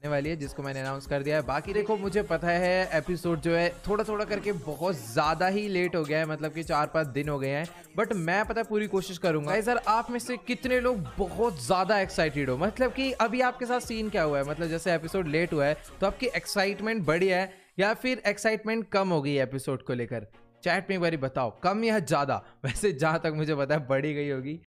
आने वाली है, जिसको मैंने अनाउंस कर दिया है। बाकी देखो मुझे पता है एपिसोड जो है थोड़ा थोड़ा करके बहुत ज़्यादा ही लेट हो गया है, मतलब कि 4-5 दिन हो गए हैं, बट मैं पता है पूरी कोशिश करूंगा। सर आप में से कितने लोग बहुत ज़्यादा एक्साइटेड हो, मतलब कि अभी आपके साथ सीन क्या हुआ है, मतलब जैसे एपिसोड लेट हुआ है तो आपकी एक्साइटमेंट बढ़ी है या फिर एक्साइटमेंट कम हो गई है एपिसोड को लेकर? चैट में एक बार बताओ, कम या ज़्यादा? वैसे जहाँ तक मुझे पता है बढ़ी गई होगी।